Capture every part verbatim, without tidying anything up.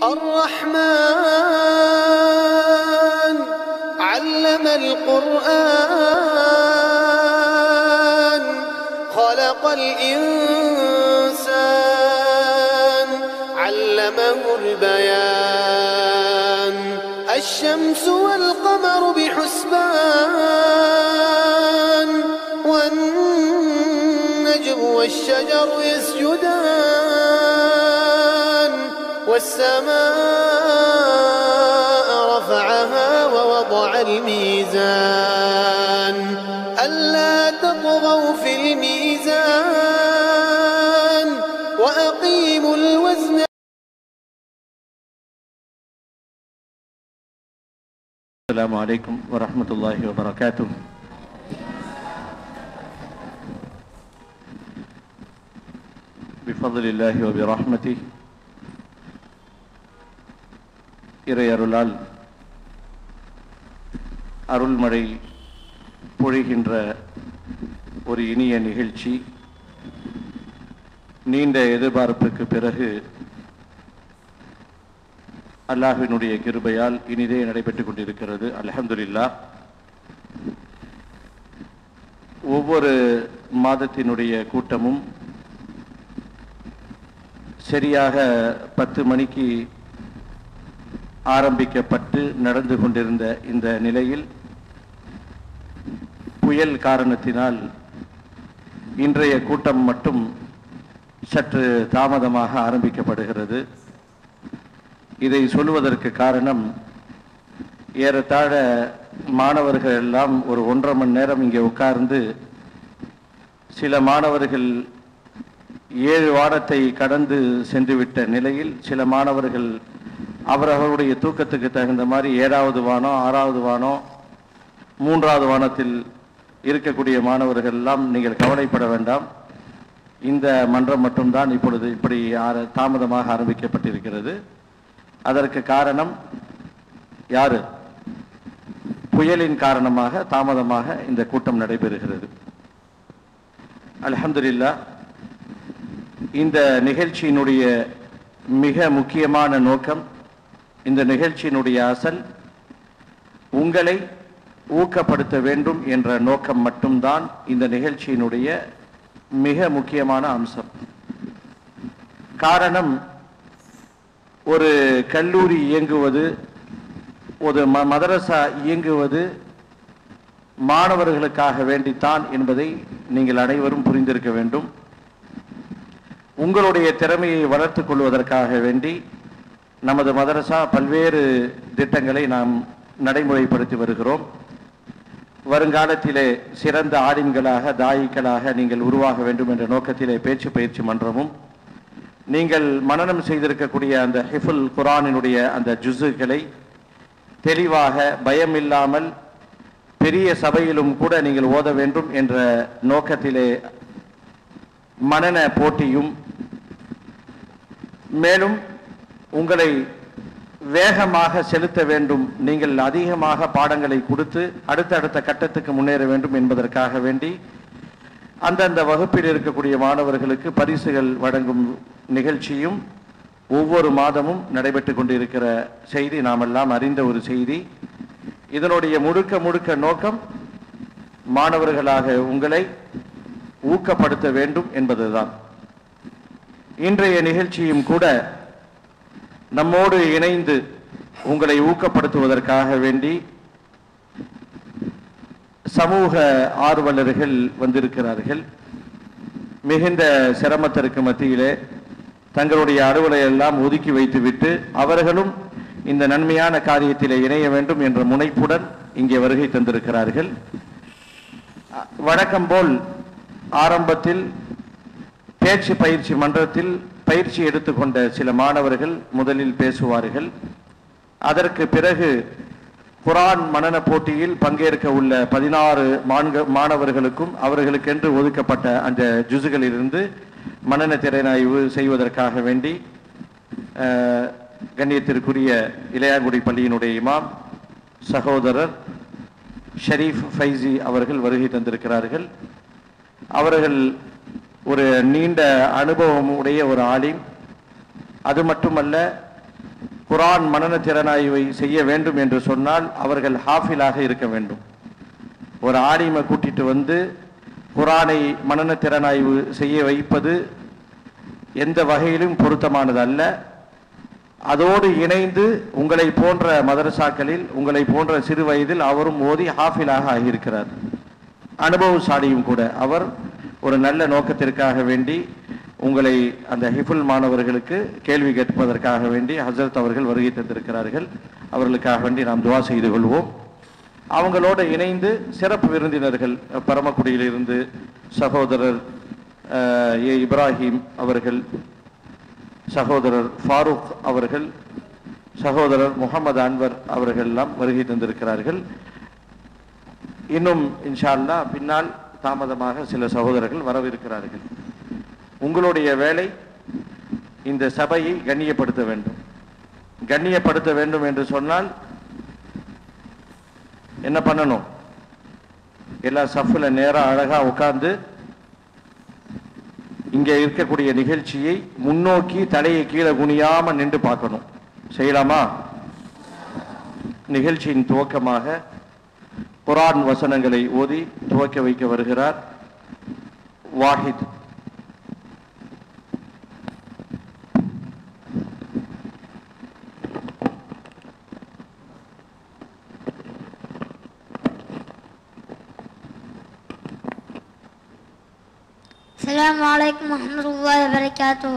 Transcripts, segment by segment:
الرحمن علم القرآن خلق الإنسان علمه البيان الشمس والقمر بحسبان والنجم والشجر يسجدان والسماء رفعها ووضع الميزان ألا تطغوا في الميزان وأقيموا الوزن. السلام عليكم ورحمة الله وبركاته. بفضل الله وبرحمته இறை அருளால் அருள்மழை பொழிகின்ற ஒரு இனிய நிகழ்ச்சி நீண்ட எதிர்பார்ப்புக்கு பிறகு அல்லாஹ்வினுடைய கிருபையால் இனிதே நடைபெற்றுக் கொண்டிருக்கிறது. அல்ஹம்துலில்லாஹ். ஒவ்வொரு மாதத்தினுடைய கூட்டமும் சரியாக பத்து மணிக்கு ஆரம்பிக்கப்பட்டு நடந்து கொண்டிருந்த இந்த நிலையில் புயல் காரணத்தினால் இன்றைய கூட்டம் மட்டும் சற்று தாமதமாக ஆரம்பிக்கப்படுகிறது. இதை சொல்வதற்கு காரணம், ஏறத்தாழ மாணவர்கள் எல்லாம் ஒரு ஒன்றரை மணி நேரம் இங்கே உட்கார்ந்து, சில மாணவர்கள் ஏழு வாரத்தை கடந்து சென்றுவிட்ட நிலையில் சில மாணவர்கள் அவரவருடைய தூக்கத்துக்கு தகுந்த மாதிரி ஏழாவது வானம், ஆறாவது வானம், மூன்றாவது வானத்தில் இருக்கக்கூடிய மாணவர்கள் எல்லாம் நீங்கள் கவலைப்பட வேண்டாம். இந்த மன்றம் மட்டும்தான் இப்பொழுது இப்படி தாமதமாக ஆரம்பிக்கப்பட்டிருக்கிறது. அதற்கு காரணம் யாரு? புயலின் காரணமாக தாமதமாக இந்த கூட்டம் நடைபெறுகிறது. அல்ஹம்துலில்லாஹ். இந்த நிகழ்ச்சியினுடைய மிக முக்கியமான நோக்கம், இந்த நிகழ்ச்சியினுடைய அசல் உங்களை ஊக்கப்படுத்த வேண்டும் என்ற நோக்கம் மட்டும்தான் இந்த நிகழ்ச்சியினுடைய மிக முக்கியமான அம்சம். காரணம், ஒரு கல்லூரி இயங்குவது, ஒரு மதரசா இயங்குவது மாணவர்களுக்காக வேண்டித்தான் என்பதை நீங்கள் அனைவரும் புரிந்திருக்க வேண்டும். உங்களுடைய திறமையை வளர்த்துக் கொள்வதற்காக வேண்டி நமது மதரசா பல்வேறு திட்டங்களை நாம் நடைமுறைப்படுத்தி வருகிறோம். வருங்காலத்திலே சிறந்த ஆலிம்களாக, தாயிகளாக நீங்கள் உருவாக வேண்டும் என்ற நோக்கத்திலே பேச்சு பயிற்சி மன்றமும், நீங்கள் மனனம் செய்திருக்கக்கூடிய அந்த ஹிஃபுல் குர்ஆனினுடைய அந்த ஜுஸுகளை தெளிவாக பயமில்லாமல் பெரிய சபையிலும் கூட நீங்கள் ஓத வேண்டும் என்ற நோக்கத்திலே மனன போட்டியும், மேலும் உங்களை வேகமாக செலுத்த வேண்டும், நீங்கள் அதிகமாக பாடங்களை கொடுத்து அடுத்தடுத்த கட்டத்துக்கு முன்னேற வேண்டும் என்பதற்காக வேண்டி அந்தந்த வகுப்பில் இருக்கக்கூடிய மாணவர்களுக்கு பரிசுகள் வழங்கும் நிகழ்ச்சியும் ஒவ்வொரு மாதமும் நடைபெற்று கொண்டிருக்கிற செய்தி நாமெல்லாம் அறிந்த ஒரு செய்தி. இதனுடைய முழுக்க முழுக்க நோக்கம் மாணவர்களாக உங்களை ஊக்கப்படுத்த வேண்டும் என்பதுதான். இன்றைய நிகழ்ச்சியும் கூட நம்மோடு இணைந்து உங்களை ஊக்கப்படுத்துவதற்காக வேண்டி சமூக ஆர்வலர்கள் வந்திருக்கிறார்கள். மிகுந்த சிரமத்திற்கு மத்தியிலே தங்களுடைய அலுவலை எல்லாம் ஒதுக்கி வைத்துவிட்டு அவர்களும் இந்த நன்மையான காரியத்திலே இணைய வேண்டும் என்ற முனைப்புடன் இங்கே வருகை தந்திருக்கிறார்கள். வழக்கம் போல் ஆரம்பத்தில் பேச்சு பயிற்சி மன்றத்தில் பயிற்சி எடுத்துக்கொண்ட சில மாணவர்கள் முதலில் பேசுவார்கள். அதற்கு பிறகு குர்ஆன் மனன போட்டியில் பங்கேற்க உள்ள பதினாறு மாணவர்களுக்கும் அவர்களுக்கென்று ஒதுக்கப்பட்ட அந்த ஜுஸுகளிலிருந்து மனன திறனாய்வு செய்வதற்காக வேண்டி கண்ணியத்திற்குரிய இளையாங்குடி பள்ளியினுடைய இமாம் சகோதரர் ஷரீஃப் ஃபைசி அவர்கள் வருகை தந்திருக்கிறார்கள். அவர்கள் ஒரு நீண்ட அனுபவம் உடைய ஒரு ஆலிம். அது மட்டுமல்ல, குர்ஆன் மனன திறனாய்வை செய்ய வேண்டும் என்று சொன்னால் அவர்கள் ஹாஃபிலாக இருக்க வேண்டும். ஒரு ஆலிமை கூட்டிட்டு வந்து குர்ஆனை மனன திறனாய்வு செய்ய வைப்பது எந்த வகையிலும் பொருத்தமானது அல்ல. அதோடு இணைந்து உங்களை போன்ற மதரசாக்களில் உங்களை போன்ற சிறு வயதில் அவரும் ஓதி ஹாஃபிலாக ஆகியிருக்கிறார், அனுபவசாலியும் கூட. அவர் ஒரு நல்ல நோக்கத்திற்காக வேண்டி உங்களை அந்த ஹிஃபுல் மாணவர்களுக்கு கேள்வி கேட்பதற்காக வேண்டி ஹசரத் அவர்கள் வருகை தந்திருக்கிறார்கள். அவர்களுக்காக வேண்டி நாம் துவா செய்து கொள்வோம். அவங்களோடு இணைந்து சிறப்பு விருந்தினர்கள் பரமக்குடியிலிருந்து சகோதரர் ஏ இப்ராஹிம் அவர்கள், சகோதரர் ஃபாரூக் அவர்கள், சகோதரர் முகமது அன்வர் அவர்கள் எல்லாம் வருகை தந்திருக்கிறார்கள். இன்னும் இன்ஷா அல்லாஹ் பின்னால் தாமதமாக சில சகோதரர்கள் வரவிருக்கிறார்கள். உங்களுடைய வேலை இந்த சபையை கண்ணியப்படுத்த வேண்டும். கண்ணியப்படுத்த வேண்டும் என்று சொன்னால் என்ன பண்ணணும்? எல்லா சஃப்ல நேரா அழகா உட்கார்ந்து இங்கே இருக்கக்கூடிய நிகழ்ச்சியை முன்னோக்கி தலையை கீழே குனியாம நின்று பார்க்கணும். செய்யலாமா? நிகழ்ச்சியின் துவக்கமாக குர்ஆன் வசனங்களை ஓதி துவக்க வைக்க வருகிறார் வாஹித். السلام عليكم ورحمة الله وبركاته.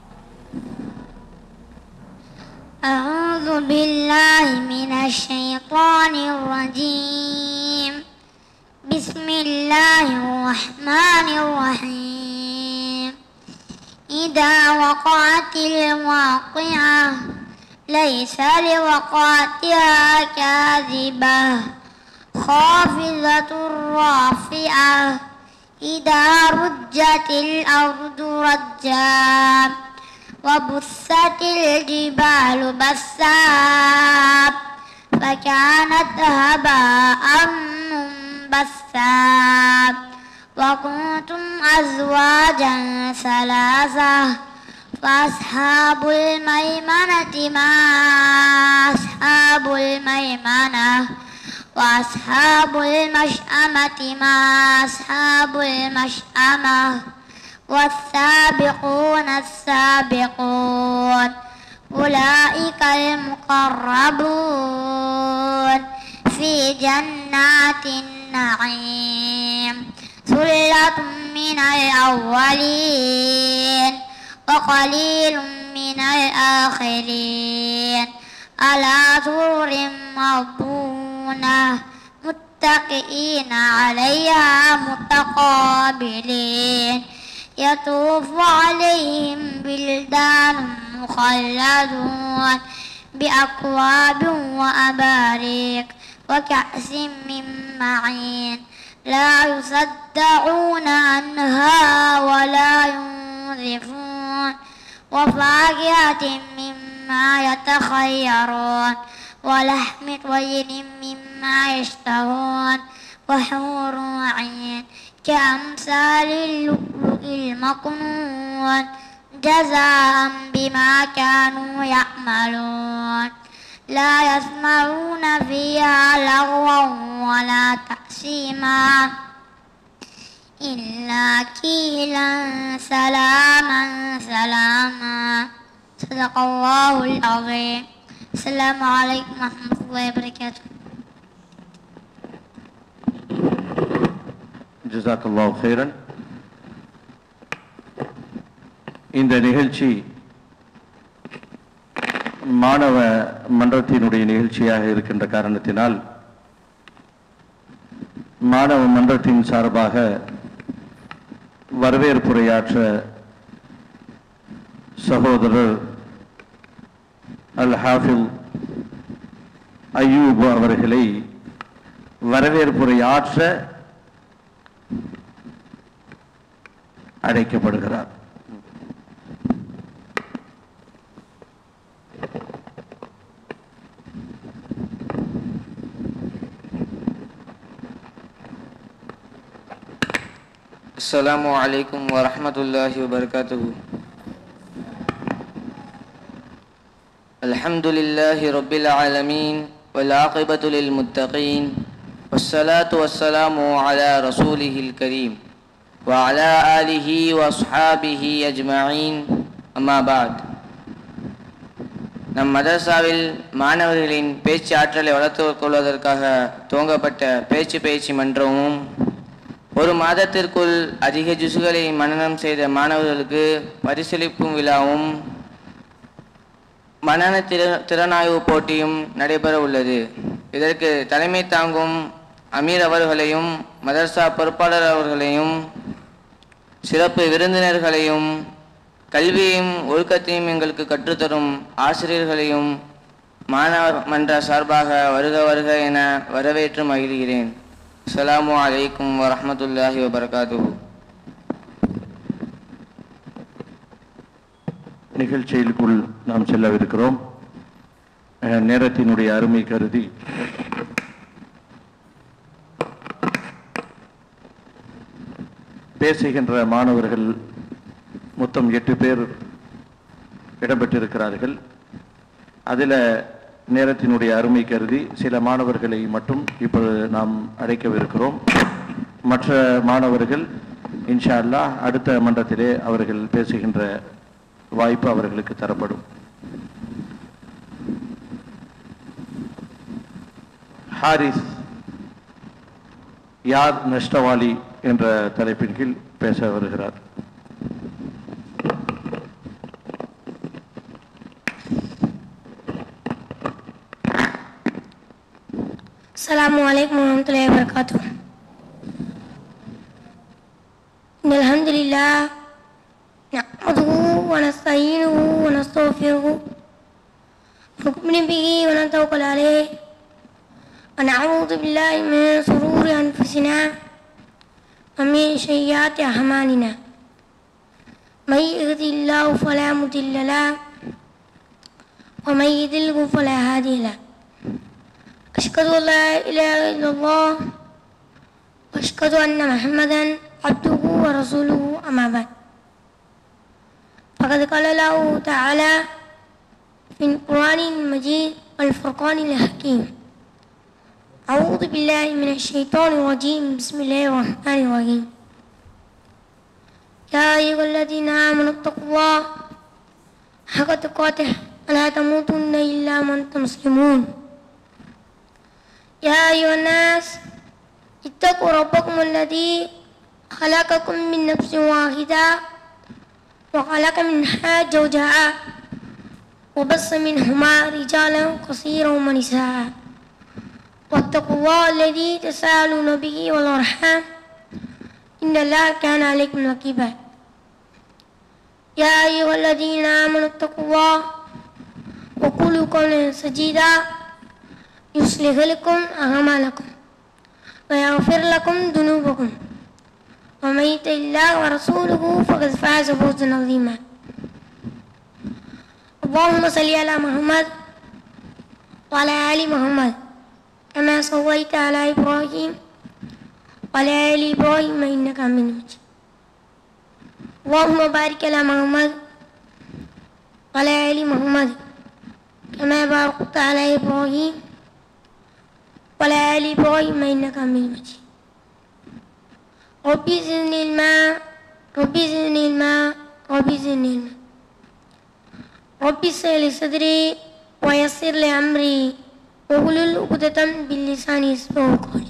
أعوذ بالله من الشيطان الرجيم. بسم الله الرحمن الرحيم. إذا وقعت الواقعة ليس لوقعتها كاذبة خافضة رافعة إذا رجت الأرض رجا وبست الجبال بسا فكانت هباء منبثا وكنتم أزواجا ثلاثة فأصحاب الميمنة ما أصحاب الميمنة وأصحاب المشأمة ما أصحاب المشأمة والسابقون السابقون أولئك المقربون في جنات النعيم ثلة من الأولين وقليل من الآخرين على سرر موضونة متكئين عليها متقابلين يطوف عليهم بلدان مخلدون بأكواب وأباريق وكأس من معين لا يصدعون عنها ولا ينزفون وفاكهة مما يتخيرون ولحم طير مما يشتهون وحور عين كأمثال اللؤلؤ المكنون جزاء بما كانوا يعملون لا يسمعون فيها لغوا ولا تأثيما إلا قيلا سلاما سلاما صدق الله العظيم. السلام عليكم ورحمة الله وبركاته. ஜஸாக்கல்லாஹு ஹைரன். இந்த நிகழ்ச்சி மாணவ மன்றத்தினுடைய நிகழ்ச்சியாக இருக்கின்ற காரணத்தினால் மாணவ மன்றத்தின் சார்பாக வரவேற்புரையாற்ற சகோதரர் அல் ஹாஃபில் அய்யூப் அவர்களை வரவேற்புரையாற்ற அழைக்கப்படுகிறார். السلام عليكم ورحمة الله وبركاته. الحمد لله رب العالمين والعاقبة للمتقين والصلاة والسلام على رسوله الكريم وعلى آله وأصحابه أجمعين أما بعد. நம் மதரசாவில் மாணவர்களின் பேச்சு ஆற்றலை வளர்த்துக் கொள்வதற்காக துவங்கப்பட்ட பேச்சு பயிற்சி மன்றமும் ஒரு மாதத்திற்குள் அதிக ஜுசுகளை மனனம் செய்த மாணவர்களுக்கு பரிசளிப்பும் விழாவும் மனன திற திறனாய்வு போட்டியும் நடைபெற உள்ளது. இதற்கு தலைமை தாங்கும் அமீர் அவர்களையும் மதரசா பொறுப்பாளர் அவர்களையும் சிறப்பு விருந்தினர்களையும் கல்வியையும் ஒழுக்கத்தையும் எங்களுக்கு கற்றுத்தரும் ஆசிரியர்களையும் மாணவர் மன்ற சார்பாக வருக வருக என வரவேற்று மகிழ்கிறேன். அஸ்ஸலாமு அலைக்கும் வரஹ்மத்துல்லாஹி வபரகாத்துஹு. நிகழ்ச்சியிற்குள் நாம் செல்லவிருக்கிறோம். நேரத்தினுடைய அருமை கருதி பேசுகின்ற மாணவர்கள் மொத்தம் எட்டு பேர் இடம்பெற்றிருக்கிறார்கள். அதில் நேரத்தினுடைய அருமை கருதி சில மாணவர்களை மட்டும் இப்பொழுது நாம் அழைக்கவிருக்கிறோம். மற்ற மாணவர்கள் இன்ஷா அல்லாஹ் அடுத்த மன்றத்திலே அவர்கள் பேசுகின்ற வாய்ப்பு அவர்களுக்கு தரப்படும். ஹாரிஸ் யார் நஷ்டவாளி என்ற தலைப்பின் கீழ் பேச வருகிறார். السلام عليكم ورحمة الله وبركاته. إن الحمد لله نحمده ونستعينه ونستغفره ونؤمن به ونتوكل عليه ونعوذ بالله من شرور أنفسنا ومن سيئات أعمالنا من يهده الله فلا مضل له ومن يضلل فلا هادي له. أشهد أن لا إله إلا الله وأشهد أن محمدا عبده ورسوله أما بعد. فقد قال الله تعالى في القرآن المجيد والفرقان الحكيم أعوذ بالله من الشيطان الرجيم بسم الله الرحمن الرحيم. يا أيها الذين آمنوا اتقوا الله حق تقاته ولا تموتن إلا وأنتم مسلمون. يا أيها الناس اتقوا ربكم الذي خلقكم من نفس واحدة وخلق منها زوجها وبث منهما رجالا كثيرا ونساء واتقوا الله الذي تساءلون به والأرحام إن الله كان عليكم رقيبا. يا أيها الذين آمنوا اتقوا الله وقولوا قولا سديدا يصلح لكم أعمالكم ويغفر لكم ذنوبكم ومن يطع الله ورسوله فقد فاز فوزا عظيما. اللهم صل على محمد وعلى آل محمد كما صليت على إبراهيم وعلى آل إبراهيم إنك حميد مجيد. اللهم بارك على محمد وعلى آل محمد كما باركت على إبراهيم وعلى آل إبراهيم إنك حميد مجيد. ربي زدني علما ربي زدني علما ربي زدني علما. ربي اشرح لي صدري ويسر لي أمري واحلل عقدة من لساني يفقهوا قولي.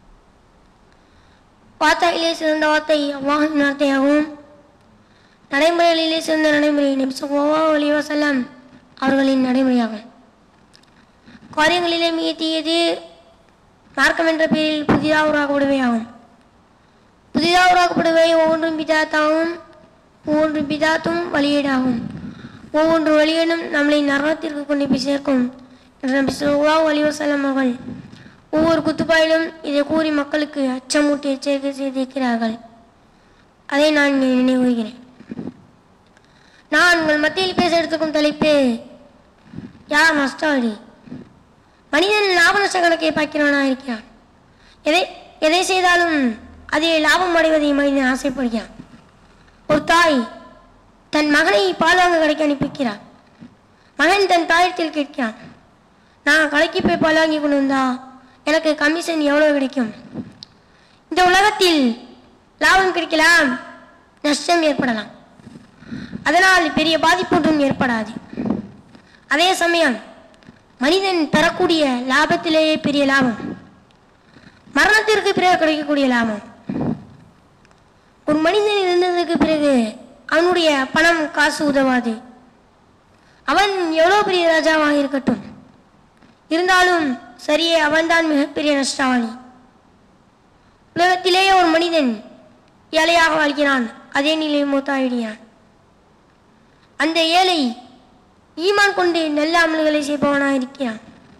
வார்த்தையிலே சிறந்த வார்த்தை அல்லாஹ்வின் வார்த்தையாகும். நடைமுறைகளிலே சிறந்த நடைமுறை நபி ஸல்லல்லாஹு அலைஹி வஸல்லம் அவர்களின் நடைமுறையாகும். காரியங்களிலே மிக தீயது மார்க்கம் என்ற பெயரில் புதிதாக உருவாக்கப்படுவையாகும். புதிதாக உருவாக்கப்படுவை ஒவ்வொன்றும் பிதாத்தாகும், ஒவ்வொன்றும் பிதாத்தும் வழியீடாகும். ஒவ்வொன்று வழியீடும் நம்மளை நரகத்திற்கு கொண்டு போய் சேர்க்கும் என்று நபி ஸல்லல்லாஹு அலைஹி வஸல்லம் அவர்கள் ஒவ்வொரு குத்துப்பாயிலும் இதை கூறி மக்களுக்கு அச்சமூட்டி எச்சரிக்கை செய்திருக்கிறார்கள். அதை நான் நினைவுகிறேன். நான் உங்கள் மத்தியில் பேச எடுத்துக்கும் தலைப்பு யார் நஷ்டவாளி. மனிதன் லாப நஷ்ட கணக்கை பார்க்கிறவனாக இருக்கிறான். எதை எதை செய்தாலும் அதில் லாபம் அடைவதை மனிதன் ஆசைப்படுகிறான். ஒரு தாய் தன் மகனை பால் வாங்க கடைக்கு அனுப்பிக்கிறார். மகன் தன் தாயத்தில் கேட்கிறான், நான் கடைக்கு போய் பால் வாங்கி கொண்டு வந்தா எனக்கு கமிஷன் எவ்வளோ கிடைக்கும்? இந்த உலகத்தில் லாபம் கிடைக்கலாம், நஷ்டம் ஏற்படலாம், அதனால் பெரிய பாதிப்பு ஒன்றும் ஏற்படாது. அதே சமயம் மனிதன் பெறக்கூடிய லாபத்திலேயே பெரிய லாபம் மரணத்திற்கு பிறகு கிடைக்கக்கூடிய லாபம். ஒரு மனிதன் இருந்ததுக்கு பிறகு அவனுடைய பணம் காசு உதவாது. அவன் எவ்வளோ பெரிய ராஜாவாக இருக்கட்டும், இருந்தாலும் சரியே அவன்தான் மிகப்பெரிய நஷ்டவாளி. உலகத்திலேயே ஒரு மனிதன் ஏழையாக வாழ்கிறான், அதே நிலை மூத்தாயிடுகிறான். அந்த ஏழை ஈமான் கொண்டு நல்ல அமல்களை செய்பவனாக இருக்கிறான்.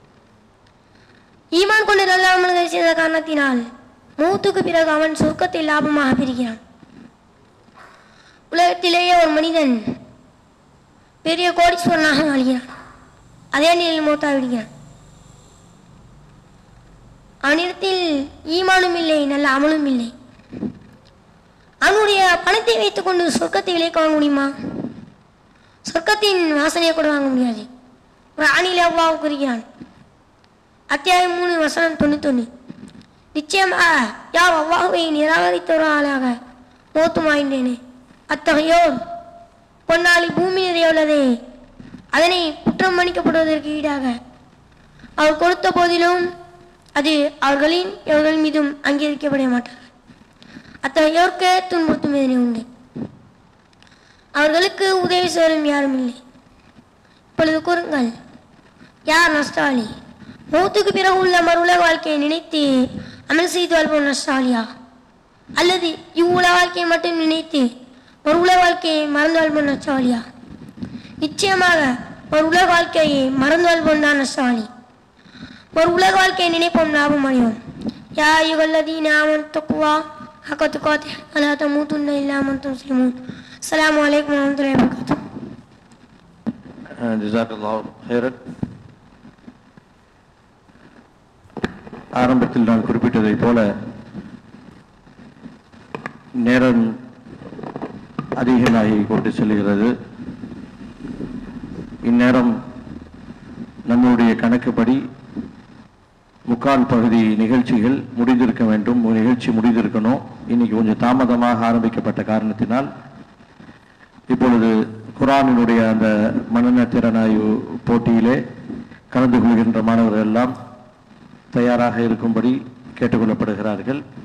ஈமான் கொண்டு நல்ல அமல்களை செய்த காரணத்தினால் மூத்துக்கு பிறகு அவன் சொர்க்கத்தை லாபமாக பெறுகிறான். உலகத்திலேயே ஒரு மனிதன் பெரிய கோடீஸ்வரனாக வாழ்கிறான், அதே நிலையில் மூத்தாவிடுகிறான். அவனிடத்தில் ஈமானும் இல்லை, நல்ல அமலும் இல்லை. அவனுடைய பணத்தை வைத்துக் கொண்டு சொர்க்கத்தை விலைக்கு வாங்க முடியுமா? சொர்க்கத்தின் வாசனையை கூட வாங்க முடியாது. ஒரு ஆணிலே அல்லாஹ் கூறுகிறான், அத்தியாயம் மூணு வசனம் தொண்ணூத்தொன்னு, நிச்சயமாக யார் அல்லாஹ்வை நிராகரித்தவர்களாக மோத்துமாயின்றேனே, அத்தகையோர் பொன்னாளி பூமி நிறைய உள்ளதே, அதனை குற்றம் மன்னிக்கப்படுவதற்கு ஈடாக அவர் கொடுத்த போதிலும் அது அவர்களின் எவர்கள் மீதும் அங்கீகரிக்கப்பட மாட்டார்கள். அத்தகையோர்க்கு துன்புறுத்தும் வேதனை உண்டு, அவர்களுக்கு உதவி செய்யும் யாரும் இல்லை. இப்பொழுது கூறுங்கள், யார் நஷ்டவாளி? மௌத்துக்கு பிறகு உள்ள மறு உலக வாழ்க்கையை நினைத்து அமல் செய்து வாழ்வோம் நஷ்டவாளியா, அல்லது இவ்வுலக வாழ்க்கையை மட்டும் நினைத்து ஒரு உலக வாழ்க்கையை மறந்து வாழ்வோம் நஷ்டவாளியா? நிச்சயமாக ஒரு உலக வாழ்க்கையை மறந்து வாழ்வோம் தான் நஷ்டவாளி. ஒரு உலக வாழ்க்கையை நினைப்போம், லாபம் அடைவோம். யா அய்யுஹல்லதீன ஆமனு தக்குவா ஹக்க துகாத்திஹ் வலா தமூதுன்ன இல்லா வஅன்தும் முஸ்லிமூன். அஸ்ஸலாமு அலைக்கும் வரஹ்மத்துல்லாஹி வபரகாத்துஹு. ஜஸாக்கல்லாஹு ஹைரன். ஆரம்பத்தில் நான் குறிப்பிட்டதைப் போல நேரம் அதிகமாகி கொண்டு செல்கிறது. இந்நேரம் நம்முடைய கணக்குப்படி முக்கால் பகுதி நிகழ்ச்சிகள் முடிந்திருக்க வேண்டும். ஒரு நிகழ்ச்சி முடிந்திருக்கணும். இன்னைக்கு கொஞ்சம் தாமதமாக ஆரம்பிக்கப்பட்ட காரணத்தினால் இப்பொழுது குர்ஆனினுடைய அந்த மனன திறனாய்வு போட்டியிலே கலந்து கொள்கின்ற மாணவர்கள் எல்லாம் தயாராக இருக்கும்படி கேட்டுக்கொள்ளப்படுகிறார்கள்.